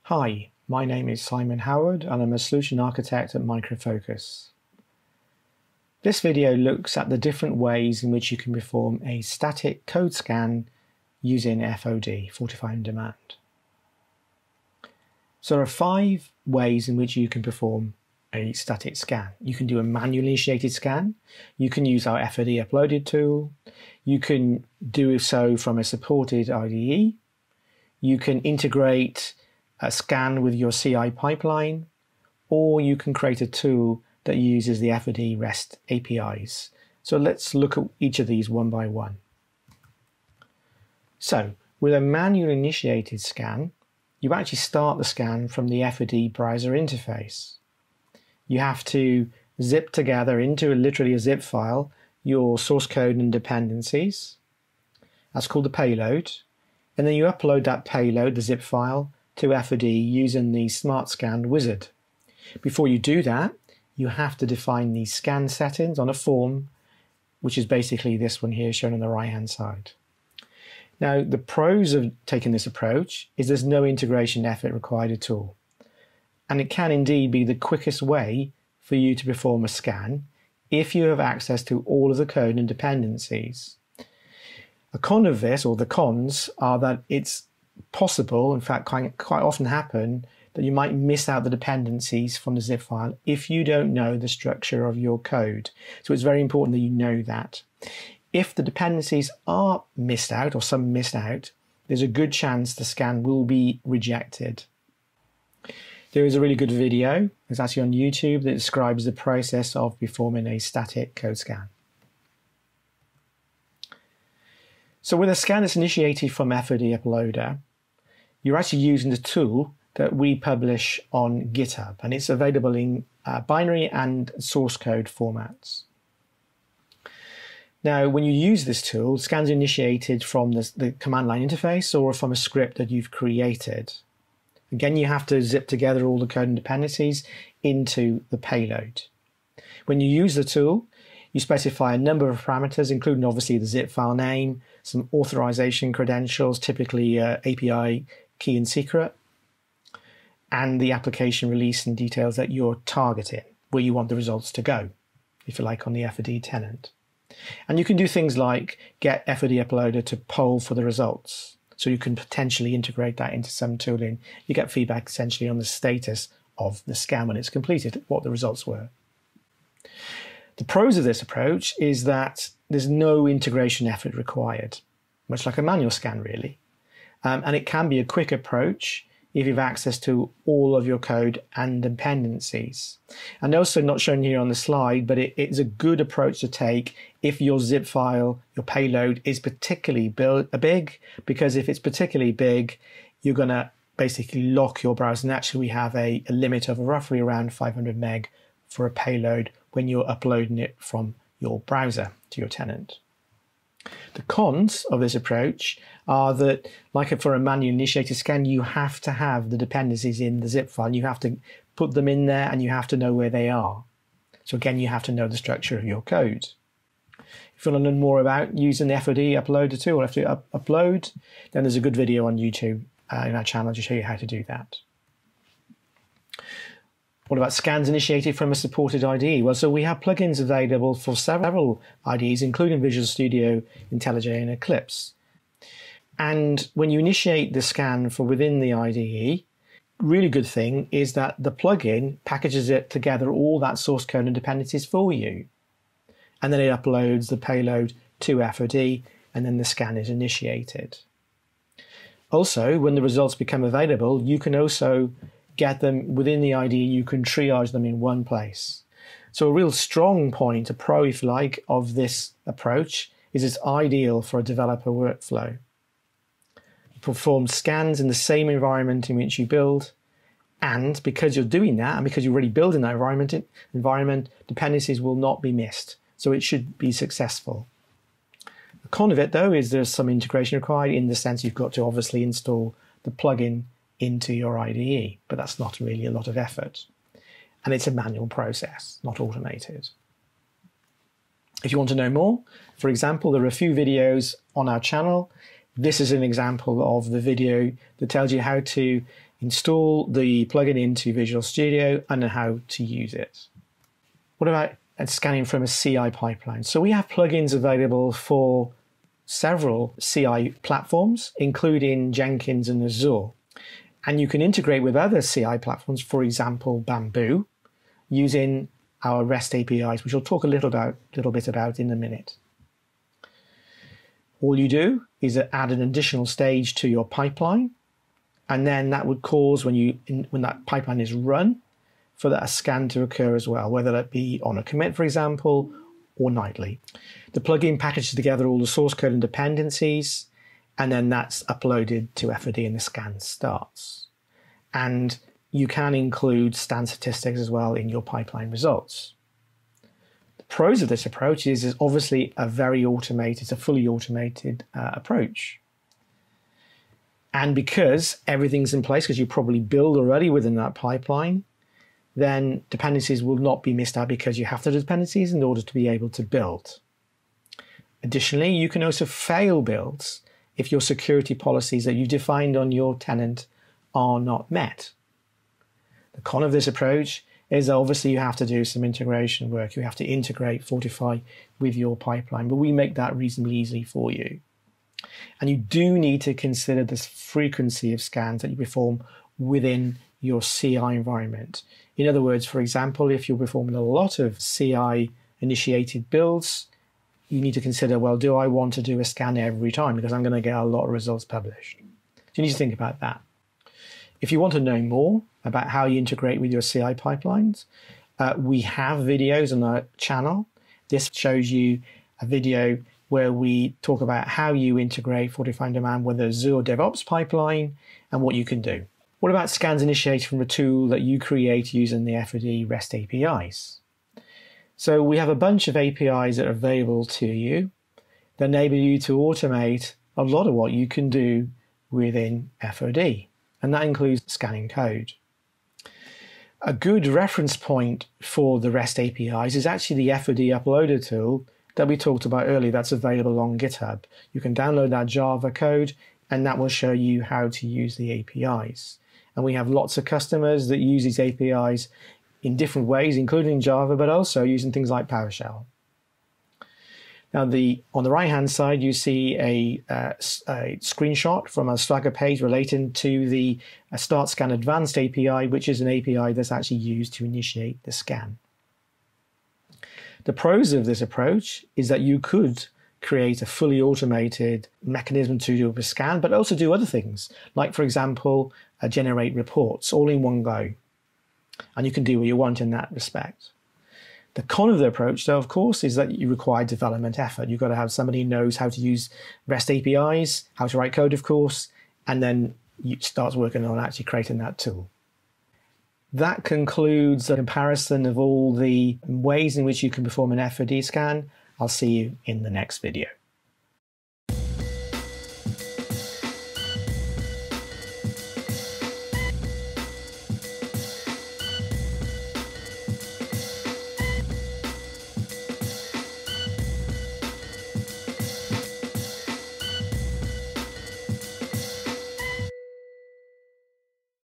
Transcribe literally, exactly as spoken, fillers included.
Hi, my name is Simon Howard and I'm a solution architect at Micro Focus. This video looks at the different ways in which you can perform a static code scan using F O D, Fortify on Demand. So there are five ways in which you can perform a static scan. You can do a manually initiated scan, you can use our F O D uploaded tool, you can do so from a supported I D E, you can integrate a scan with your C I pipeline, or you can create a tool that uses the F O D REST A P Is. So let's look at each of these one by one. So with a manually initiated scan, you actually start the scan from the F O D browser interface. You have to zip together into a, literally a zip file your source code and dependencies. That's called the payload. And then you upload that payload, the zip file, to F O D using the Smart Scan wizard. Before you do that, you have to define these scan settings on a form, which is basically this one here shown on the right hand side. Now, the pros of taking this approach is there's no integration effort required at all. And it can indeed be the quickest way for you to perform a scan if you have access to all of the code and dependencies. A con of this, or the cons, are that it's possible, in fact quite, quite often happen, that you might miss out the dependencies from the zip file if you don't know the structure of your code. So it's very important that you know that. If the dependencies are missed out, or some missed out, there's a good chance the scan will be rejected. There is a really good video, it's actually on YouTube, that describes the process of performing a static code scan. So with a scan that's initiated from F O D Uploader, you're actually using the tool that we publish on GitHub, and it's available in uh, binary and source code formats. Now, when you use this tool, scans are initiated from the, the command line interface or from a script that you've created. Again, you have to zip together all the code and dependencies into the payload. When you use the tool, you specify a number of parameters, including obviously the zip file name, some authorization credentials, typically uh, A P I key and secret, and the application release and details that you're targeting, where you want the results to go, if you like, on the F O D tenant. And you can do things like get F O D Uploader to poll for the results. So you can potentially integrate that into some tooling. You get feedback essentially on the status of the scan when it's completed, what the results were. The pros of this approach is that there's no integration effort required, much like a manual scan really. Um, and it can be a quick approach if you have access to all of your code and dependencies. And also not shown here on the slide, but it, it's a good approach to take if your zip file, your payload is particularly build, big, because if it's particularly big, you're gonna basically lock your browser. And actually we have a, a limit of roughly around five hundred meg for a payload when you're uploading it from your browser to your tenant. The cons of this approach are that, like for a manually initiated scan, you have to have the dependencies in the zip file. You have to put them in there and you have to know where they are. So again, you have to know the structure of your code. If you want to learn more about using the F O D Uploader tool, or F O D up upload, then there's a good video on YouTube uh, in our channel to show you how to do that. What about scans initiated from a supported I D E? Well, so we have plugins available for several I D Es, including Visual Studio, IntelliJ, and Eclipse. And when you initiate the scan for within the I D E, really good thing is that the plugin packages it together, all that source code and dependencies for you. And then it uploads the payload to F O D, and then the scan is initiated. Also, when the results become available, you can also get them within the I D E, you can triage them in one place. So a real strong point, a pro if you like, of this approach is it's ideal for a developer workflow. You perform scans in the same environment in which you build, and because you're doing that, and because you're already building that environment, environment, dependencies will not be missed. So it should be successful. The con of it though is there's some integration required, in the sense you've got to obviously install the plugin into your I D E, but that's not really a lot of effort. And it's a manual process, not automated. If you want to know more, for example, there are a few videos on our channel. This is an example of the video that tells you how to install the plugin into Visual Studio, and then how to use it. What about scanning from a C I pipeline? So we have plugins available for several C I platforms, including Jenkins and Azure. And you can integrate with other C I platforms, for example, Bamboo, using our REST A P Is, which we'll talk a little, about, little bit about in a minute. All you do is add an additional stage to your pipeline, and then that would cause, when, you, when that pipeline is run, for that scan to occur as well, whether that be on a commit, for example, or nightly. The plugin packages together all the source code and dependencies, and then that's uploaded to F O D and the scan starts. And you can include stand statistics as well in your pipeline results. The pros of this approach is it's obviously a very automated, it's a fully automated uh, approach. And because everything's in place, because you probably build already within that pipeline, then dependencies will not be missed out because you have to do dependencies in order to be able to build. Additionally, you can also fail builds if your security policies that you've defined on your tenant are not met. The con of this approach is obviously you have to do some integration work. You have to integrate Fortify with your pipeline, but we make that reasonably easy for you. And you do need to consider the frequency of scans that you perform within your C I environment. In other words, for example, if you're performing a lot of C I initiated builds, you need to consider, well, do I want to do a scan every time? Because I'm going to get a lot of results published. So you need to think about that. If you want to know more about how you integrate with your C I pipelines, uh, we have videos on our channel. This shows you a video where we talk about how you integrate Fortify on Demand with Azure DevOps pipeline and what you can do. What about scans initiated from a tool that you create using the F O D REST A P Is? So we have a bunch of A P Is that are available to you that enable you to automate a lot of what you can do within F O D, and that includes scanning code. A good reference point for the REST A P Is is actually the F O D uploader tool that we talked about earlier that's available on GitHub. You can download that Java code, and that will show you how to use the A P Is. And we have lots of customers that use these A P Is in different ways, including Java, but also using things like PowerShell. Now, the, on the right-hand side, you see a, uh, a screenshot from a Swagger page relating to the uh, Start Scan Advanced A P I, which is an A P I that's actually used to initiate the scan. The pros of this approach is that you could create a fully automated mechanism to do a scan, but also do other things, like, for example, uh, generate reports all in one go. And you can do what you want in that respect. The con of the approach, though, of course, is that you require development effort. You've got to have somebody who knows how to use REST A P Is, how to write code, of course, and then you start working on actually creating that tool. That concludes the comparison of all the ways in which you can perform an F O D scan. I'll see you in the next video.